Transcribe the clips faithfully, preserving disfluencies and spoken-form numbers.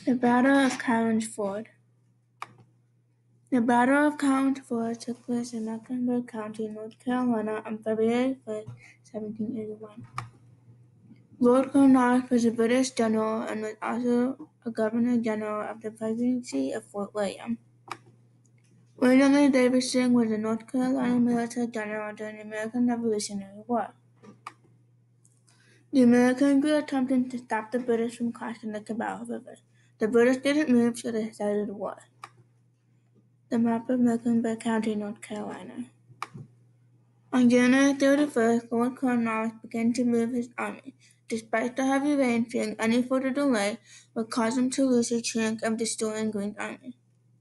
The Battle of Cowan's Ford. The Battle of Cowan's Ford took place in Mecklenburg County, North Carolina on February fifth, seventeen eighty-one. Lord Cornwallis was a British general and was also a governor-general of the presidency of Fort William. William A. Davidson was a North Carolina military general during the American Revolutionary War. The Americans were attempting to stop the British from crossing the Cabal River. The British didn't move, so they started the war. The map of Mecklenburg County, North Carolina. On January thirty-first, Lord Cornwallis began to move his army. Despite the heavy rain, fearing any further delay would cause him to lose his chance of destroying Green's army.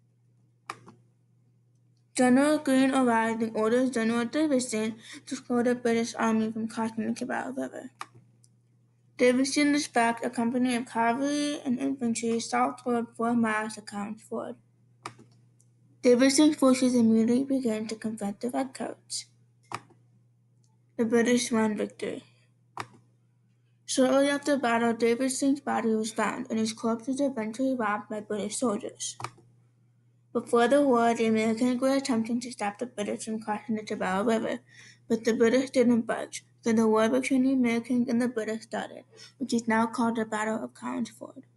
General Greene arrived and ordered General Davidson to slow the British army from crossing the Cabal River. Davidson dispatched a company of cavalry and infantry southward four miles to Cowan's Ford. Davidson's forces immediately began to confront the redcoats. The British won victory. Shortly after the battle, Davidson's body was found, and his corpse was eventually robbed by British soldiers. Before the war, the Americans were attempting to stop the British from crossing the Cabal River, but the British didn't budge, so the war between the Americans and the British started, which is now called the Battle of Cowan's Ford.